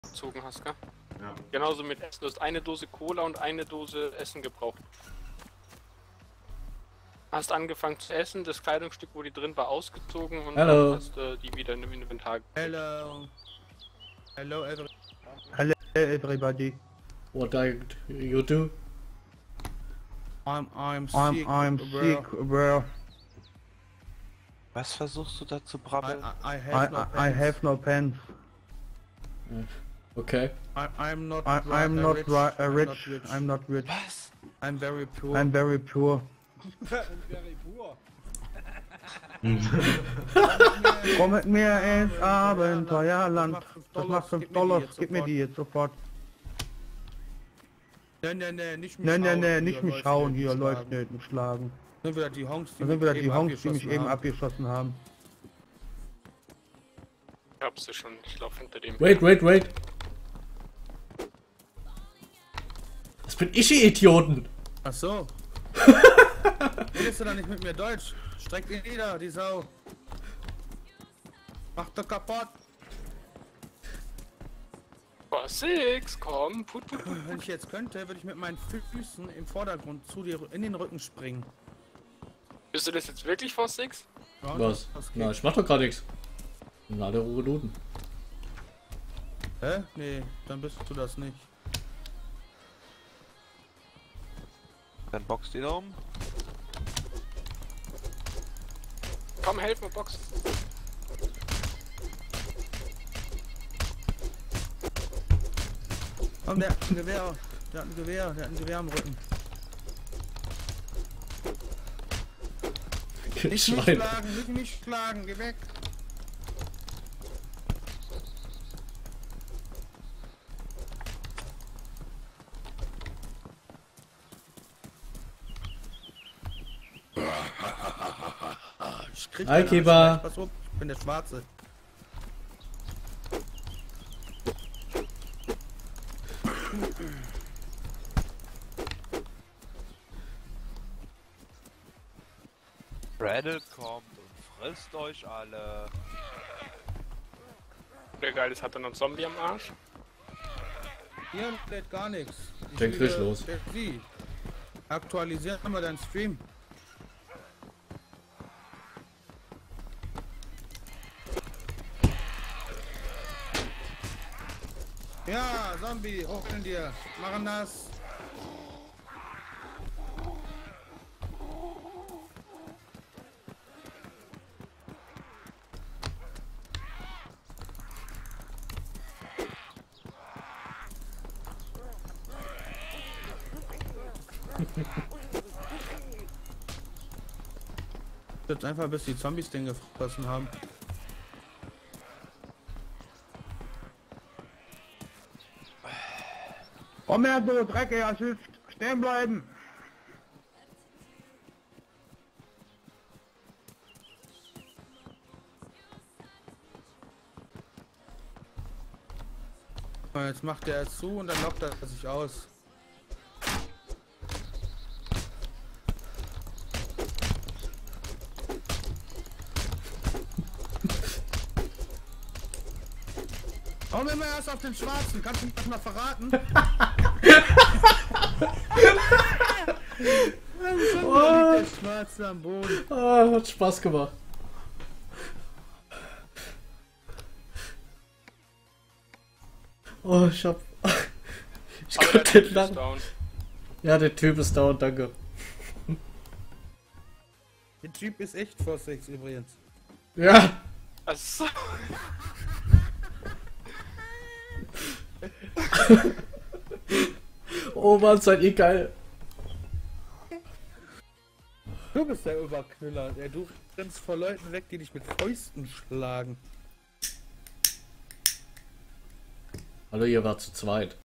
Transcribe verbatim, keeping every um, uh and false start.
gezogen hast, gell? Ja. Genauso mit Essen. Du hast eine Dose Cola und eine Dose Essen gebraucht. Hast angefangen zu essen, das Kleidungsstück, wo die drin war, ausgezogen und Hello. dann hast du die wieder in dem Inventar gekriegt. Hello. Hello, every Hello everybody. What do you do? I'm I'm I'm sick. I'm bro. sick, bro. Was versuchst du da zu I, brabbeln? I, I I have no I, I pants. have no pants. Okay. I, I'm not. I, ri- I'm uh, not rich. ri uh, I'm rich. not rich. I'm not rich. Was? I'm very poor. I'm very poor. Komm mit mir ins Abenteuerland. Das macht fünf Dollar. Gib mir die jetzt sofort. Nee, nee, nee, nicht mich Nee, nee, hauen, nee, hier nicht mich läuft hauen, nicht hier schlagen. läuft nicht mit Schlagen. Sind wieder die Honks, die Da sind wieder mich die eben Honks, die mich abgeschossen eben haben. abgeschossen haben. Ich hab sie schon, ich lauf hinter dem. Wait, wait, wait. Das bin ich, ihr Idioten. Ach so. Redest du dann nicht mit mir Deutsch? Streck ihn nieder, die Sau. Mach doch kaputt. Boah, Six, komm, put, put, put. Wenn ich jetzt könnte, würde ich mit meinen Füßen im Vordergrund zu dir in den Rücken springen. Bist du das jetzt wirklich vor Six? Ja, Was? das geht. Na, ich mach doch gerade nichts. Na, der Minuten. Hä? Nee, dann bist du das nicht. Dann boxt ihn um. Komm, helf mir, Box. Komm, der hat ein Gewehr. Der hat ein Gewehr. Der hat ein Gewehr am Rücken. Nicht mich Schwein. schlagen, nicht mich schlagen. Geh weg. Ich krieg Hi, keine Keeper. Angst, pass auf, ich bin der Schwarze. Reddit kommt und frisst euch alle. Der geil ist, hat er noch einen Zombie am Arsch. Hier steht gar nichts. Ich Dann krieg ich will, los. äh, Sie. Aktualisieren wir deinen Stream. Ja, Zombie, hoch in dir. Machen das. Jetzt einfach bis die Zombies den gefressen haben. Komm her, du dreckiger Schiff. Stehen bleiben. Und jetzt macht er es zu und dann lockt er sich aus. Warum immer erst auf den Schwarzen? Kannst du mir das mal verraten? Oh. Der Schwarze am Boden. Ah, hat Spaß gemacht. Oh, ich hab... Ich Aber konnte der nicht Typ ist lang. down. Ja, der Typ ist down, danke. Der Typ ist echt vor sechs übrigens. Ja. Also, Oh Mann, seid ihr geil. Du bist der Überknüller. Ja, du rennst vor Leuten weg, die dich mit Fäusten schlagen. Hallo, ihr wart zu zweit.